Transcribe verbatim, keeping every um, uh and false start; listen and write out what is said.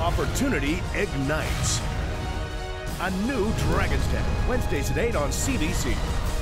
Opportunity ignites. A new Dragon's Den, Wednesdays at eight on C B C.